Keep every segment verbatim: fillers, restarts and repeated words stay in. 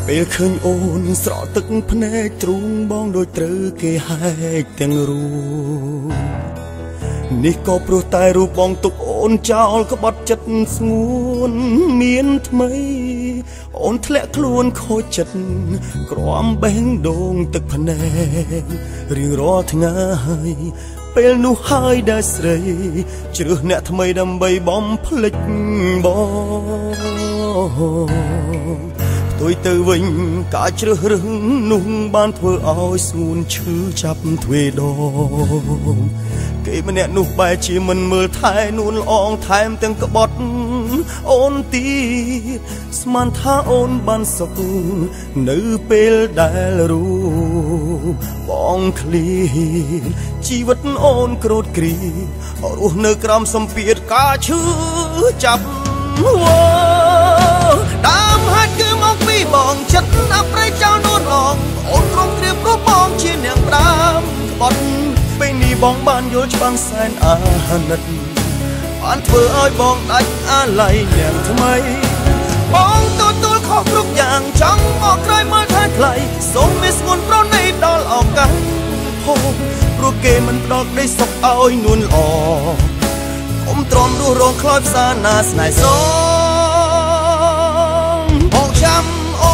ពេលឃើញអូនស្រក់ទឹកភ្នែកទ្រូងបងដូចត្រូវគេហែកទាំងរូបនេះក៏ព្រោះតែរូបបងទុកអូនចោលក្បត់ចិត្តស្ងួនមានថ្មីអូនធ្លាក់ខ្លួនខូចចិត្តក្រំបេះដូងទឹកភ្នែករៀងរាល់ថ្ងៃពេលនោះហើយដែលស្រីជ្រើសអ្នកថ្មីដើម្បីបំភ្លេចបងផ្ទុយទៅវិញការជ្រើសរើសនោះបានធ្វើឲ្យស្ងួនឈឺចាប់ទ្វេដងគេម្នាក់នោះបែរជាមិនមើលថែនួនល្អងថែមទាំងក្បត់អូនទៀតស្មានថាអូនបានសុខនៅពេលដែលรู้បងឃ្លៀនជីវិតអូនក្រោតគ្រីរស់នៅក្រោមសម្ពាធការឈឺចាប់ដើមហេតុគឺមកពីបងចិត្តអប្រៃចោលនួនអងអូនក្រុមត្រៀមព្រោះបងជានាងប្រាំបត់ពេលនេះបងបានយល់ច្បាស់សែនអាណិតបានធ្វើឲ្យបងដាច់អាល័យនាងថ្មីបងទទួលខុសគ្រប់យ៉ាងចង់មកក្រោយមើលថែថ្លៃសូមមានស្ងួនប្រណីដល់ឱកាសហូបព្រោះគេមិនផ្ដល់ក្តីសុខឲ្យនួនល្អអ៊ំទ្រាំរស់រងខ្លោចផ្សារណាស្នេហ៍សងបងចាំអូ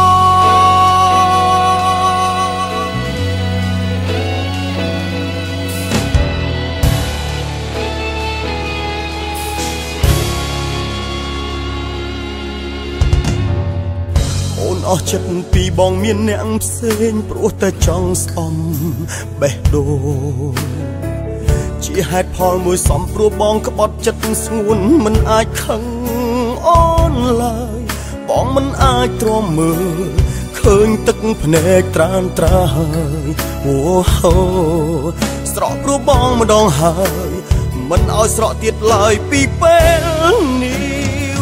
អូនអស់ចិត្តពីបងមានអ្នកផ្សេងព្រោះតែចង់ស្អំបេះដូងជាហេតុផលមួយសំព្រោះបងក្បត់ចិត្តស្ងួនមិនអាចខឹងអូនឡើយបងមិនអាចទ្រាំមើលឃើញទឹកភ្នែកត្រានត្រាយអូហូស្រក់ព្រោះបងម្ដងហើយមិនឲ្យស្រក់ទៀតឡើយពីពេលនេះ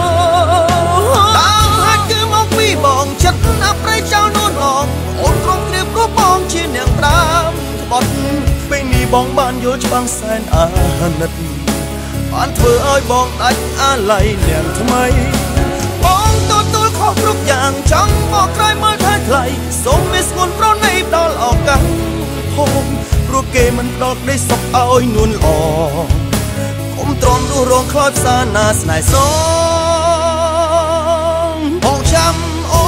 តាមហេតុគឺមកពីបងចិត្តអប្រៃចោលនួនអងអូនក្រុមគ្រាព្រោះបងជានាងប្រាំក្បត់ពេលនេះបងបានយល់ច្បាស់សែនអាណិតបានធ្វើឲ្យបងដាច់អាល័យនាងថ្មីបងទទួលខុសគ្រប់យ៉ាងចង់មកក្រោយមើលថែថ្លៃសូមមានស្ងួនប្រណីដល់ឱកាសហូបព្រោះគេមិនផ្ដល់ក្តីសុខឲ្យនួនល្អអ៊ំទ្រាំរស់រងខ្លោចផ្សារណាស្នេហ៍សងបងចាំអូ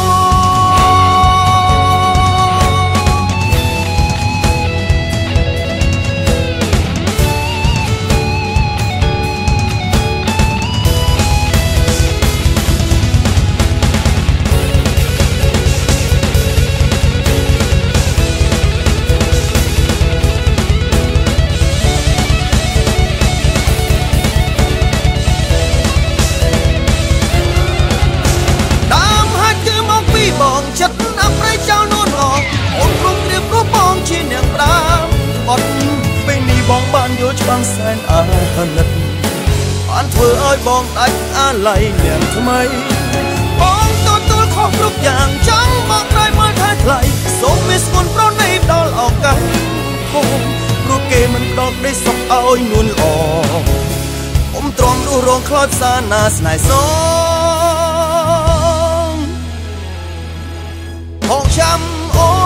បងចិត្តអប្រៃចោលនួនអងអូនក្រុមត្រៀមព្រោះបងជានាងប្រាំអត់ពេលនេះបងបានយល់ច្បាស់សែនអាណិតបានធ្វើឲ្យបងដាច់អាល័យនាងថ្មីបងទទួលខុសគ្រប់យ៉ាងចង់មកក្រោយមើលថែថ្លៃសូមមានស្ងួនប្រណីដល់ឱកាសហូបព្រោះគេមិនផ្ដល់ក្តីសុខឲ្យនួនល្អអ៊ំទ្រាំរស់រងខ្លោចផ្សារណាស្នេហ៍សងបងចាំអូ